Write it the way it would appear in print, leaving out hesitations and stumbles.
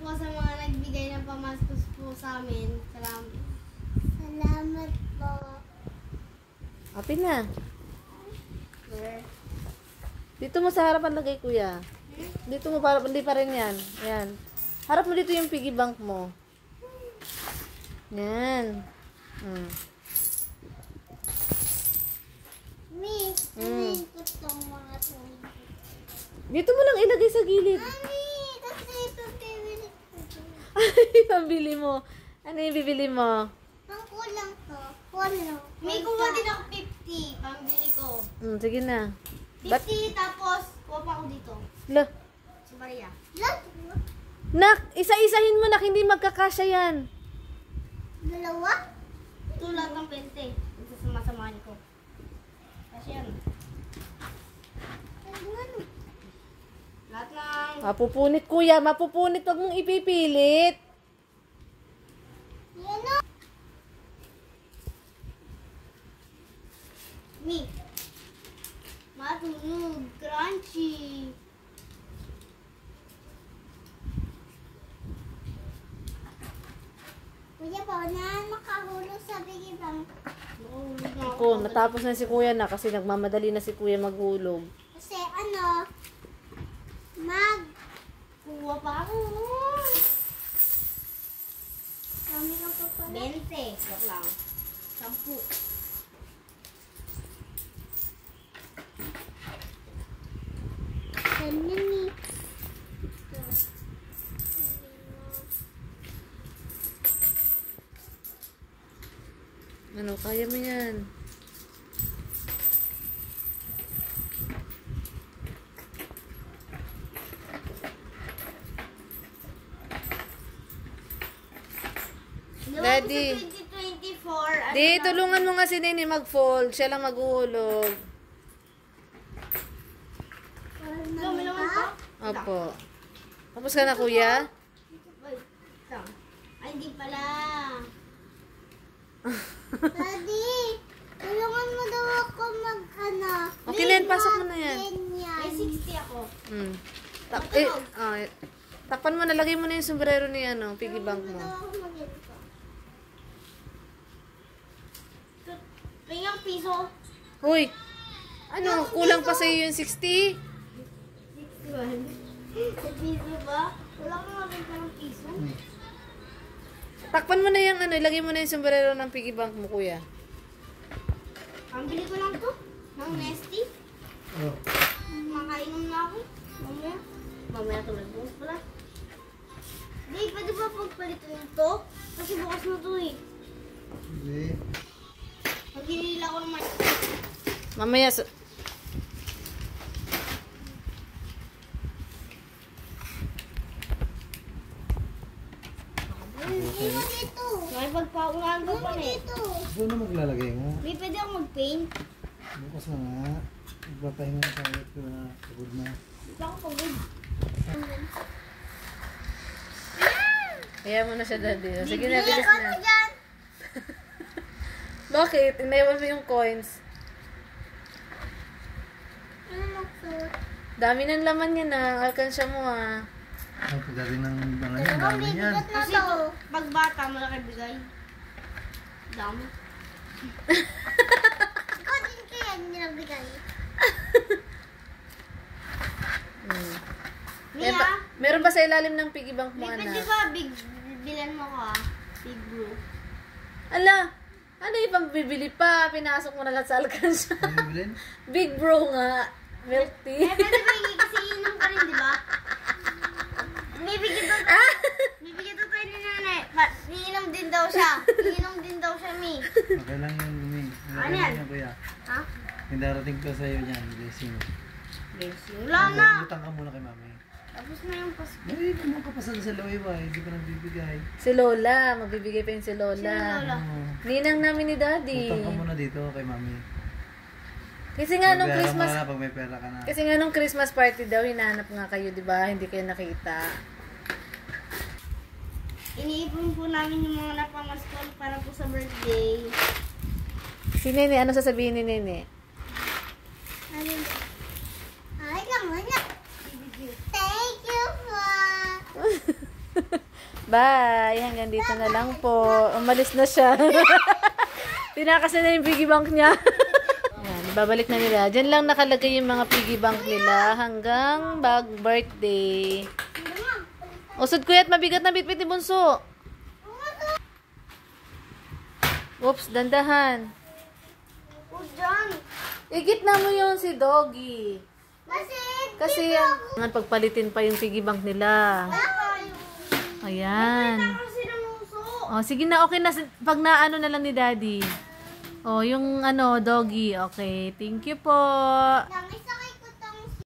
po sa mga nagbigay ng pamastos po sa amin. Salamat. Salamat po. Happy na. Dito mo sa harapan lagay, kuya. Dito mo para hindi pa rin yan. Ayan. Harap mo dito yung piggy bank mo. Yan. Dito mo lang ilagay sa gilid. Mami, kasi pabili ko. Ay, pabili mo. Ano yung bibili mo? Ang kulang to. May kuha din ako 50. Pambili ko. Sige na. 50 tapos kuha pa ako dito. La. Si Maria. Nak, isa-isahin mo, nak. Hindi magkakasya yan. Dalawa? Ito lahat ng 20. Ito sa masamahan ko. Kasi yan. Lahat ng... Mapupunit, kuya. Mapupunit. Huwag mong ipipilit. Yan o. Mi. Matunog. Crunchy. Kuya po, na makahulog sa bigibang. Ako, natapos na si kuya na kasi nagmamadali na si kuya maghulog. Kasi kuha pa ako. Kami lang po pala. 20. Wag lang. 10. Ganyan ni. Ano, kaya mo yan. Daddy. 2024. Di, tulungan mo nga si Nene mag-fold. Siya lang maghuhulog. Opo. Tapos ka na, kuya? Ay, hindi pala. Daddy, tulungan mo daw ako Okay na yan, pasok mo na yan. May 60 ako. Takpan mo, nalagay mo na yung sombrero ni piggy bank mo. Tingnan piso. Hoy! Ano, kulang pa sa'yo yung 60? 61. Piso ba? Wala kang makita ng piso. Takpan mo na yung ilagay mo na yung sombrero ng piggy bank mo, kuya. Ang bili ko lang to. Ng Nesty. Makainom na ako. Mamaya to nagbukas pala. Di, pwede ba pagpalitin ito? Kasi bukas na to eh. Hindi. Maghihila ko naman. Mamaya, Hindi mo dito. May pagpaungan ko pa eh. Doon na maglalagay mo. May pwede akong mag-paint. Bukas na nga. Magpapahinga na sa ulit ko na. Pagod na. Hindi ako pagod. kaya mo na siya, daddy. Sige na, Bibili bilis ko na. dyan. Bakit? Inaiwan mo yung coins. Dami ng laman yan, alkansya mo, Ang pagdating ng mga yan, dami yan. Kasi pag bata, malaki bigay. Dami. Ikaw din kaya hindi nagbigay. Meron ba sa ilalim ng piggy bank mo, Pwede anak? ba bilan mo ko Big Blue. Ala, ano yung pambibili pa? Pinasok mo na lang sa alkansya. Ano bilhin? Big bro nga. Milk tea. Pwede ba kasi inom ka rin, di ba? Bibigyan daw tayo ni nanay. Iinom din daw siya. Iinom din daw siya, Mi. Okay lang yung lumi. Ano yan? Kuya. Ha? Yung darating ko sa'yo niyan, blessing. Wala na. Utang ka muna kay mami. Tapos na yung Pasko. Ay, kung ka pa sa Loiwa, hindi ko nang bibigay. Si Lola. Magbibigay pa yun si Lola. Sino Lola? Ninang namin ni Daddy. Utang ka muna dito kay mami. Kasi nga nung Pag Christmas... ka na, pag may pera ka na. Kasi nga nung Christmas party daw, hinahanap nga kayo, di ba? Hindi kayo nakita. Iniipon po namin yung mga napamaskol para po sa birthday. Si Nene, ano sasabihin ni Nene? Ay, naman na. Thank you po. Bye! Hanggang dito na lang po. Umalis na siya. Tinakas na yung piggy bank niya. Ayan, babalik na nila. Diyan lang nakalagay yung mga piggy bank nila hanggang birthday. Usod kuya at mabigat na bitbit ni Bunso. Oops, dandahan. O, dyan. Igitna mo yun si Doggy. Kasi Pagpalitin pa yung piggy bank nila. Ayan. kasi nanuso. Oh, sige na, okay na. Pag naano na lang ni Daddy. Oh, yung Doggy. Okay, thank you po.